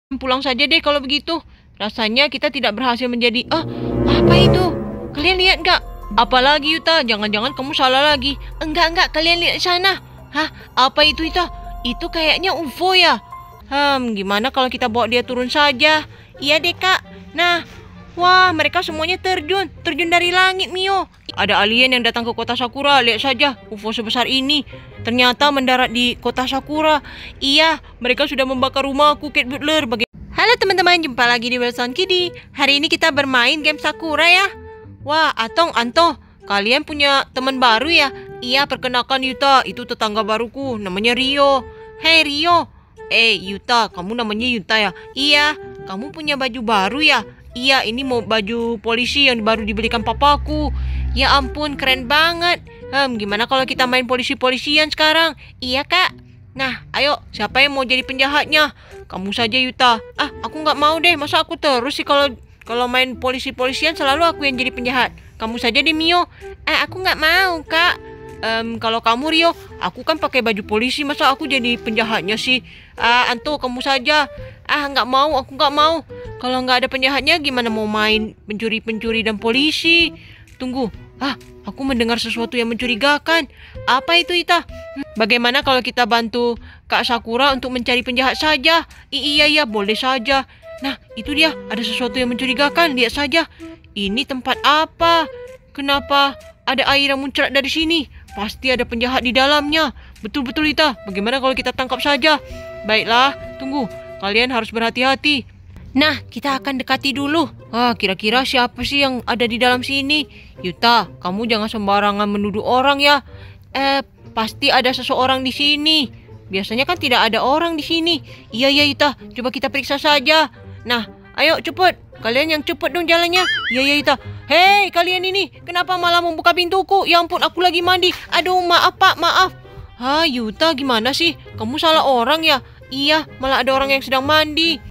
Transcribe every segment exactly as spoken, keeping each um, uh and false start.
Pulang saja deh kalau begitu. Rasanya kita tidak berhasil menjadi... Ah, apa itu? Kalian lihat nggak? Apalagi Yuta? Jangan-jangan kamu salah lagi. Enggak, enggak. Kalian lihat di sana. Hah? Apa itu, Yuta? Itu kayaknya U F O ya? Hmm, gimana kalau kita bawa dia turun saja? Iya deh, Kak. Nah, wah, mereka semuanya terjun. Terjun dari langit, Mio. Ada alien yang datang ke kota Sakura. Lihat saja, U F O sebesar ini. Ternyata mendarat di kota Sakura. Iya, mereka sudah membakar rumahku, Cat Butler. Baga Halo teman-teman, jumpa lagi di Wilson Kiddy. Hari ini kita bermain game Sakura ya. Wah, Atong, Anto, kalian punya teman baru ya? Iya, perkenalkan Yuta. Itu tetangga baruku, namanya Rio. Hei Rio. Eh, Yuta, kamu namanya Yuta ya? Iya, kamu punya baju baru ya? Iya, ini mau baju polisi yang baru dibelikan papaku. Ya ampun, keren banget. Hmm, gimana kalau kita main polisi-polisian sekarang? Iya, Kak. Nah, ayo, siapa yang mau jadi penjahatnya? Kamu saja, Yuta. Ah, aku nggak mau deh. Masa aku terus sih kalau kalau main polisi-polisian selalu aku yang jadi penjahat. Kamu saja deh, Mio. Eh, aku nggak mau, Kak. Um, kalau kamu, Rio, aku kan pakai baju polisi. Masa aku jadi penjahatnya sih? Ah, Anto, kamu saja. Ah, nggak mau. Aku nggak mau. Kalau nggak ada penjahatnya, gimana mau main pencuri-pencuri dan polisi? Tunggu. Ah, aku mendengar sesuatu yang mencurigakan. Apa itu, Ita? Hmm, bagaimana kalau kita bantu Kak Sakura untuk mencari penjahat saja? I iya, iya, boleh saja. Nah, itu dia. Ada sesuatu yang mencurigakan. Lihat saja. Ini tempat apa? Kenapa ada air yang muncrat dari sini? Pasti ada penjahat di dalamnya. Betul-betul, Ita. Bagaimana kalau kita tangkap saja? Baiklah, tunggu. Kalian harus berhati-hati. Nah, kita akan dekati dulu. Ah, kira-kira siapa sih yang ada di dalam sini? Yuta, kamu jangan sembarangan menuduh orang ya. Eh, pasti ada seseorang di sini. Biasanya kan tidak ada orang di sini. Iya, iya, Yuta. Coba kita periksa saja. Nah, ayo cepet. Kalian yang cepet dong jalannya. Iya, iya, Yuta. Hei, kalian ini. Kenapa malah membuka pintuku? Ya ampun, aku lagi mandi. Aduh, maaf, Pak. Maaf. Hah, Yuta, gimana sih? Kamu salah orang ya? Iya, malah ada orang yang sedang mandi.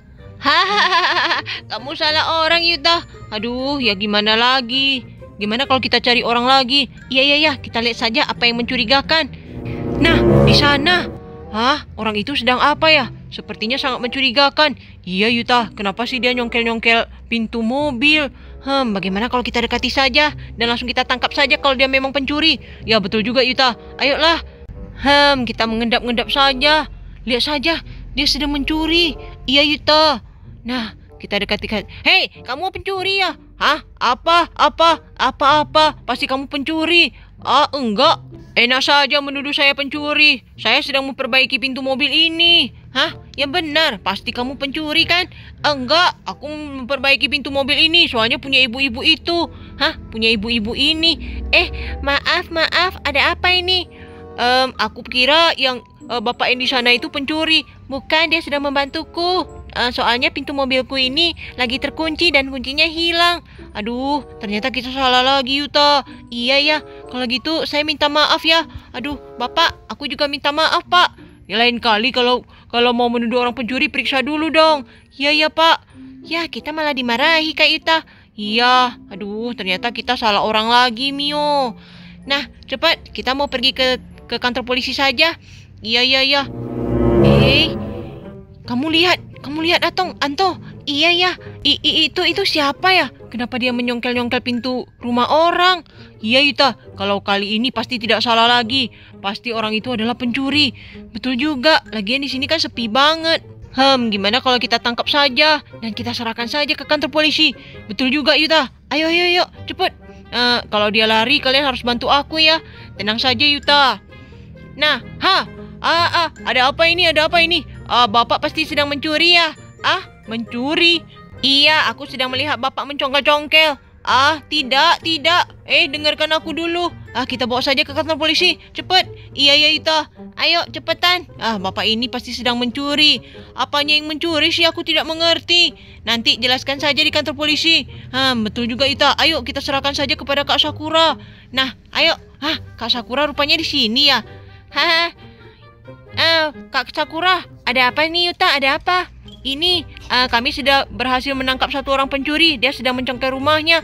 Hahaha, kamu salah orang, Yuta. Aduh, ya gimana lagi? Gimana kalau kita cari orang lagi? Iya, iya, iya, kita lihat saja apa yang mencurigakan. Nah, di sana. Hah, orang itu sedang apa ya? Sepertinya sangat mencurigakan. Iya, Yuta, kenapa sih dia nyongkel-nyongkel pintu mobil? Hmm, bagaimana kalau kita dekati saja dan langsung kita tangkap saja kalau dia memang pencuri? Ya, betul juga, Yuta. Ayolah. Hmm, kita mengendap-endap saja. Lihat saja, dia sedang mencuri. Iya, Yuta. Nah, kita dekati. Hei, kamu pencuri ya? Hah? Apa? Apa? Apa-apa? Pasti kamu pencuri. Ah, enggak. Enak saja menuduh saya pencuri. Saya sedang memperbaiki pintu mobil ini. Hah? Ya benar. Pasti kamu pencuri kan? Enggak. Aku memperbaiki pintu mobil ini. Soalnya punya ibu-ibu itu. Hah? Punya ibu-ibu ini. Eh, maaf, maaf. Ada apa ini? Um, aku kira yang uh, bapak yang di sana itu pencuri. Bukan, dia sedang membantuku. Uh, soalnya pintu mobilku ini lagi terkunci dan kuncinya hilang. Aduh, ternyata kita salah lagi, Yuta. Iya ya, kalau gitu saya minta maaf ya. Aduh, Bapak, aku juga minta maaf, Pak. Ya lain kali kalau kalau mau menuduh orang pencuri periksa dulu dong. Iya ya, Pak. Ya, kita malah dimarahi, Kak Yuta. Iya, aduh, ternyata kita salah orang lagi, Mio. Nah, cepat, kita mau pergi ke ke kantor polisi saja. Iya, iya, iya. Eh, kamu lihat, kamu lihat Atong, Anto. Iya ya, I, I, itu itu siapa ya? Kenapa dia menyongkel-nyongkel pintu rumah orang? Iya, Yuta, kalau kali ini pasti tidak salah lagi. Pasti orang itu adalah pencuri. Betul juga, lagian di sini kan sepi banget. Hmm, gimana kalau kita tangkap saja dan kita serahkan saja ke kantor polisi? Betul juga, Yuta. Ayo, ayo, ayo, cepet. Uh, kalau dia lari, kalian harus bantu aku ya. Tenang saja, Yuta. Nah, ha, ah, ah, ada apa ini? Ada apa ini? Ah, Bapak pasti sedang mencuri ya? Ah, mencuri? Iya, aku sedang melihat Bapak mencongkel-congkel. Ah, tidak, tidak. Eh, dengarkan aku dulu. Ah, kita bawa saja ke kantor polisi. Cepet. Iya, iya, Ita. Ayo, cepetan. Ah, Bapak ini pasti sedang mencuri. Apanya yang mencuri sih? Aku tidak mengerti. Nanti jelaskan saja di kantor polisi. Ah, betul juga, Ita. Ayo, kita serahkan saja kepada Kak Sakura. Nah, ayo. Hah, Kak Sakura rupanya di sini ya? Hah, uh, Kak Sakura, ada apa nih, Yuta? Ada apa? Ini, uh, kami sudah berhasil menangkap satu orang pencuri. Dia sedang mencongkel rumahnya.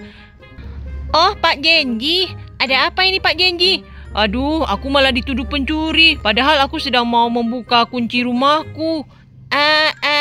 Oh, Pak Genji. Ada apa ini, Pak Genji? Aduh, aku malah dituduh pencuri. Padahal aku sedang mau membuka kunci rumahku. Ah, uh, uh,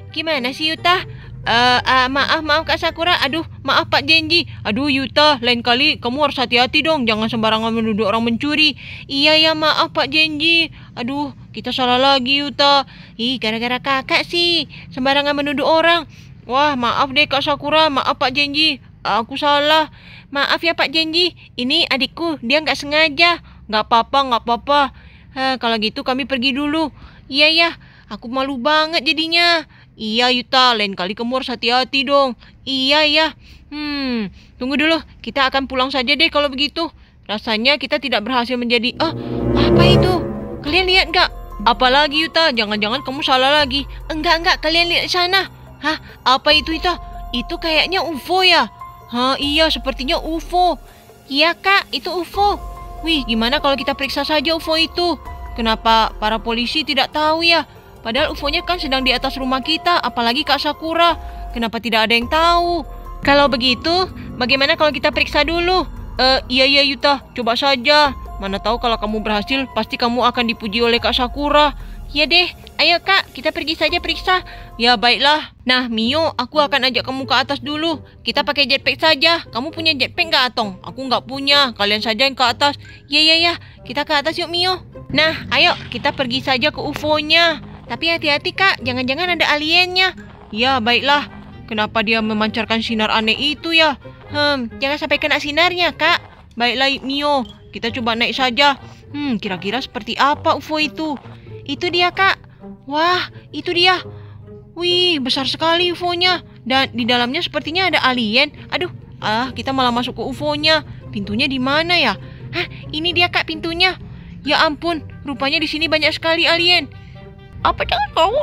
Gimana sih Yuta? Uh, uh, maaf, maaf Kak Sakura. Aduh, maaf Pak Genji. Aduh Yuta, lain kali kamu harus hati-hati dong. Jangan sembarangan menuduh orang mencuri. Iya ya, maaf Pak Genji. Aduh, kita salah lagi Yuta. Ih, gara-gara kakak sih. Sembarangan menuduh orang. Wah, maaf deh Kak Sakura. Maaf Pak Genji. Aku salah. Maaf ya Pak Genji. Ini adikku, dia nggak sengaja. Nggak apa-apa, nggak apa-apa. Hah, kalau gitu kami pergi dulu. Iya ya, aku malu banget jadinya. Iya Yuta, lain kali kamu harus hati-hati dong. Iya ya. Hmm, tunggu dulu. Kita akan pulang saja deh kalau begitu. Rasanya kita tidak berhasil menjadi... Ah, apa itu? Kalian lihat nggak? Apalagi Yuta, jangan-jangan kamu salah lagi. Enggak, enggak, kalian lihat sana. Hah, apa itu Yuta? Itu kayaknya U F O ya? Hah, iya, sepertinya U F O. Iya Kak, itu U F O. Wih, gimana kalau kita periksa saja U F O itu? Kenapa para polisi tidak tahu ya? Padahal U F O-nya kan sedang di atas rumah kita, apalagi Kak Sakura. Kenapa tidak ada yang tahu? Kalau begitu, bagaimana kalau kita periksa dulu? Eh, iya iya Yuta, coba saja. Mana tahu kalau kamu berhasil, pasti kamu akan dipuji oleh Kak Sakura. Ya deh, ayo Kak, kita pergi saja periksa. Ya baiklah. Nah Mio, aku akan ajak kamu ke atas dulu. Kita pakai jetpack saja. Kamu punya jetpack nggak Atong? Aku nggak punya. Kalian saja yang ke atas. Ya ya ya, kita ke atas yuk Mio. Nah, ayo kita pergi saja ke U F O-nya. Tapi hati-hati Kak, jangan-jangan ada aliennya. Ya, baiklah. Kenapa dia memancarkan sinar aneh itu ya? Hmm, jangan sampai kena sinarnya Kak. Baiklah Mio, kita coba naik saja. Hmm, kira-kira seperti apa U F O itu? Itu dia Kak. Wah, itu dia. Wih, besar sekali U F O-nya. Dan di dalamnya sepertinya ada alien. Aduh, ah kita malah masuk ke U F O-nya. Pintunya di mana ya? Hah, ini dia Kak pintunya. Ya ampun, rupanya di sini banyak sekali alien. Apa jangan kamu?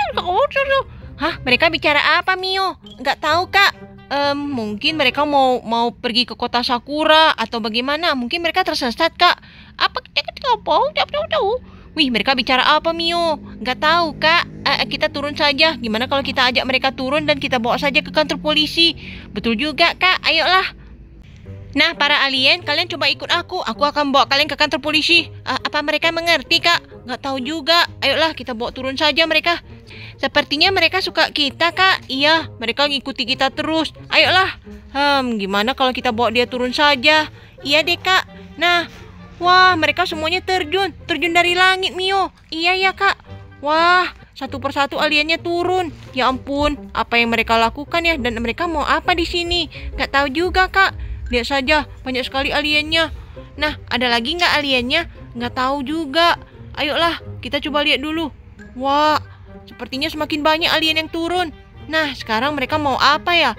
Hah, mereka bicara apa Mio? Nggak tahu Kak. Um, mungkin mereka mau mau pergi ke kota Sakura atau bagaimana? Mungkin mereka tersesat Kak. Apa kita tahu? Tahu tahu. Wih, mereka bicara apa Mio? Nggak tahu Kak. Uh, kita turun saja. Gimana kalau kita ajak mereka turun dan kita bawa saja ke kantor polisi? Betul juga Kak. Ayolah. Nah, para alien, kalian coba ikut aku. Aku akan bawa kalian ke kantor polisi. Uh, apa mereka mengerti, Kak? Nggak tahu juga. Ayolah, kita bawa turun saja mereka. Sepertinya mereka suka kita, Kak. Iya, mereka ngikuti kita terus. Ayolah. Hmm, gimana kalau kita bawa dia turun saja? Iya deh, Kak. Nah, wah, mereka semuanya terjun. Terjun dari langit, Mio. Iya ya, Kak. Wah, satu persatu aliennya turun. Ya ampun, apa yang mereka lakukan ya? Dan mereka mau apa di sini? Nggak tahu juga, Kak. Lihat saja, banyak sekali aliennya. Nah, ada lagi nggak aliennya? Nggak tahu juga. Ayolah, kita coba lihat dulu. Wah, sepertinya semakin banyak alien yang turun. Nah, sekarang mereka mau apa ya?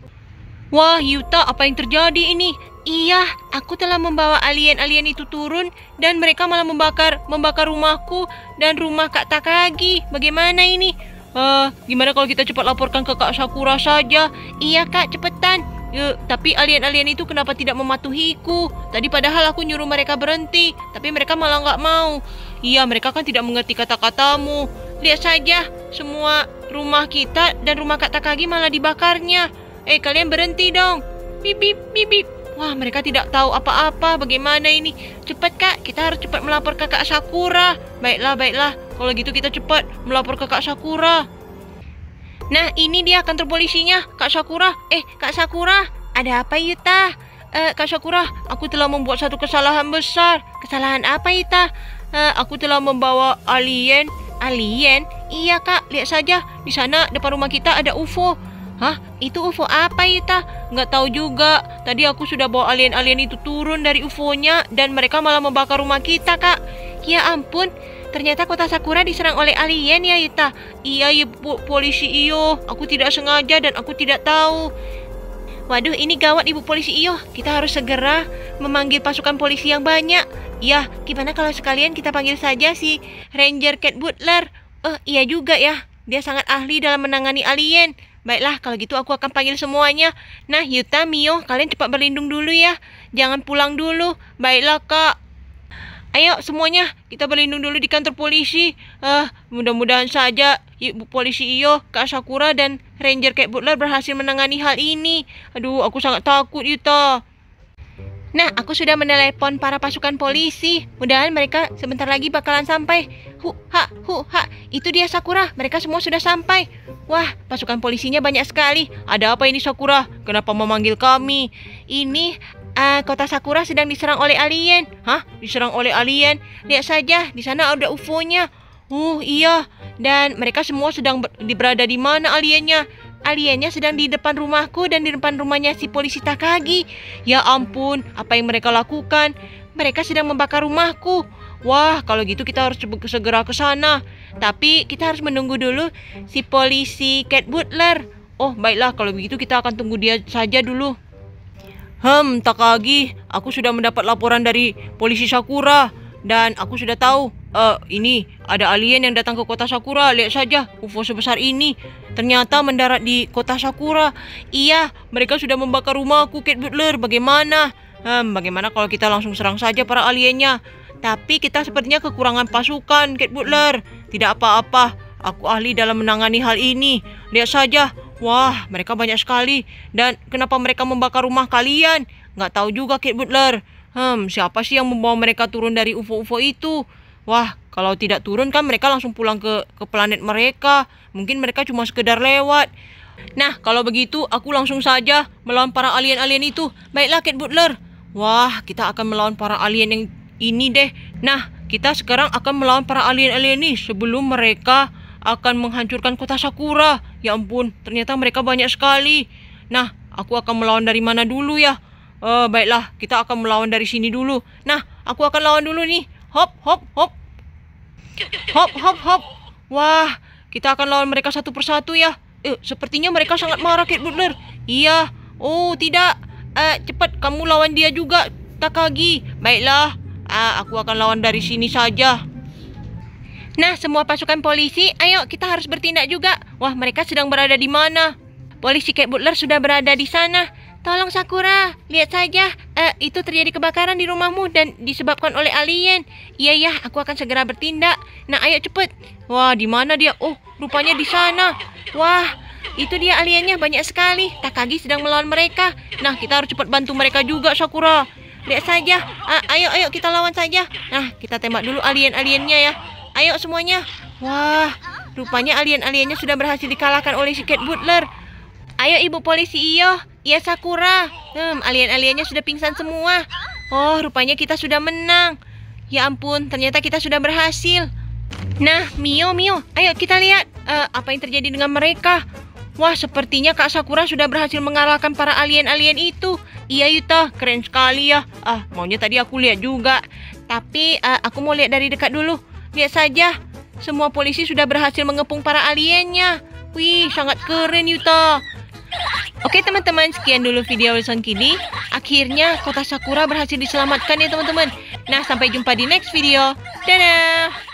Wah, Yuta, apa yang terjadi ini? Iya, aku telah membawa alien-alien itu turun dan mereka malah membakar membakar rumahku dan rumah Kak Takagi. Bagaimana ini? Uh, gimana kalau kita cepat laporkan ke Kak Sakura saja? Iya, Kak, cepetan. Ya, tapi alien-alien itu kenapa tidak mematuhiku? Tadi padahal aku nyuruh mereka berhenti, tapi mereka malah nggak mau. Iya, mereka kan tidak mengerti kata-katamu. Lihat saja, semua rumah kita dan rumah Kak Takagi malah dibakarnya. Eh, kalian berhenti dong. Bip, bip, bip, bip. Wah, mereka tidak tahu apa-apa. Bagaimana ini? Cepat, Kak. Kita harus cepat melapor ke Kak Sakura. Baiklah, baiklah. Kalau gitu kita cepat melapor ke Kak Sakura. Nah, ini dia kantor polisinya, Kak Sakura. Eh, Kak Sakura, ada apa Yuta? Eh, Kak Sakura, aku telah membuat satu kesalahan besar. Kesalahan apa Yuta? Eh, aku telah membawa alien. Alien? Iya Kak, lihat saja. Di sana depan rumah kita ada U F O. Hah? Itu U F O apa Yuta? Nggak tahu juga. Tadi aku sudah bawa alien-alien itu turun dari U F O-nya dan mereka malah membakar rumah kita, Kak. Ya ampun. Ternyata kota Sakura diserang oleh alien ya, Yuta. Iya, ya, polisi iyo. Aku tidak sengaja dan aku tidak tahu. Waduh, ini gawat Ibu Polisi iyo. Kita harus segera memanggil pasukan polisi yang banyak. Ya, gimana kalau sekalian kita panggil saja si Ranger Cat Butler? Oh, iya juga ya. Dia sangat ahli dalam menangani alien. Baiklah, kalau gitu aku akan panggil semuanya. Nah, Yuta, Mio, kalian cepat berlindung dulu ya. Jangan pulang dulu. Baiklah, Kak. Ayo semuanya, kita berlindung dulu di kantor polisi. Ah, mudah-mudahan saja Ibu Polisi iyo, Kak Sakura dan Ranger Cat Butler berhasil menangani hal ini. Aduh, aku sangat takut, Yuta. Nah, aku sudah menelepon para pasukan polisi. Mudahan mereka sebentar lagi bakalan sampai. Hu, ha, hu, ha. Itu dia Sakura. Mereka semua sudah sampai. Wah, pasukan polisinya banyak sekali. Ada apa ini Sakura? Kenapa memanggil kami? Ini uh, kota Sakura sedang diserang oleh alien. Hah? Diserang oleh alien? Lihat saja, di sana ada U F O-nya. Oh iya. Dan mereka semua sedang ber berada di mana aliennya? Aliennya sedang di depan rumahku dan di depan rumahnya si polisi Takagi. Ya ampun, apa yang mereka lakukan? Mereka sedang membakar rumahku. Wah, kalau gitu kita harus segera ke sana. Tapi kita harus menunggu dulu si polisi Cat Butler. Oh, baiklah, kalau begitu kita akan tunggu dia saja dulu. Hmm, Takagi, aku sudah mendapat laporan dari polisi Sakura. Dan aku sudah tahu, uh, ini ada alien yang datang ke kota Sakura. Lihat saja, U F O sebesar ini. Ternyata mendarat di kota Sakura. Iya, mereka sudah membakar rumahku, Cat Butler. Bagaimana? Hmm, bagaimana kalau kita langsung serang saja para aliennya? Tapi kita sepertinya kekurangan pasukan, Cat Butler. Tidak apa-apa, aku ahli dalam menangani hal ini. Lihat saja, wah, mereka banyak sekali. Dan kenapa mereka membakar rumah kalian? Nggak tahu juga, Cat Butler. Hmm, siapa sih yang membawa mereka turun dari U F O-U F O itu? Wah, kalau tidak turun kan mereka langsung pulang ke, ke planet mereka. Mungkin mereka cuma sekedar lewat. Nah, kalau begitu aku langsung saja melawan para alien-alien itu. Baiklah, Cat Butler. Wah, kita akan melawan para alien yang ini deh. Nah, kita sekarang akan melawan para alien-alien ini sebelum mereka akan menghancurkan kota Sakura. Ya ampun, ternyata mereka banyak sekali. Nah, aku akan melawan dari mana dulu ya? Uh, baiklah, kita akan melawan dari sini dulu. Nah, aku akan lawan dulu nih. Hop, hop, hop. Hop, hop, hop. Wah, kita akan lawan mereka satu persatu ya. Eh, sepertinya mereka sangat marah, Cat Butler. Iya. Oh, tidak. Uh, cepat, kamu lawan dia juga, Takagi. Baiklah, uh, aku akan lawan dari sini saja. Nah, semua pasukan polisi, ayo kita harus bertindak juga. Wah, mereka sedang berada di mana? Polisi Cat Butler sudah berada di sana. Tolong Sakura, lihat saja, uh, itu terjadi kebakaran di rumahmu dan disebabkan oleh alien. Iya ya, aku akan segera bertindak. Nah, ayo cepet. Wah, di mana dia? Oh, rupanya di sana. Wah, itu dia aliennya banyak sekali. Takagi sedang melawan mereka. Nah, kita harus cepat bantu mereka juga, Sakura. Lihat saja. Uh, ayo, ayo kita lawan saja. Nah, kita tembak dulu alien-aliennya ya. Ayo semuanya. Wah, rupanya alien-aliennya sudah berhasil dikalahkan oleh si Cat Butler. Ayo ibu polisi iyo. Iya Sakura. Hmm, alien-aliennya sudah pingsan semua. Oh, rupanya kita sudah menang. Ya ampun, ternyata kita sudah berhasil. Nah, Mio, Mio, ayo kita lihat uh, apa yang terjadi dengan mereka. Wah, sepertinya Kak Sakura sudah berhasil mengalahkan para alien-alien itu. Iya Yuta, keren sekali ya. Ah, maunya tadi aku lihat juga. Tapi uh, aku mau lihat dari dekat dulu. Lihat saja, semua polisi sudah berhasil mengepung para aliennya. Wih, sangat keren Yuta. Oke teman-teman, sekian dulu video Wilson Kiddy. Akhirnya kota Sakura berhasil diselamatkan ya teman-teman. Nah, sampai jumpa di next video. Dadah!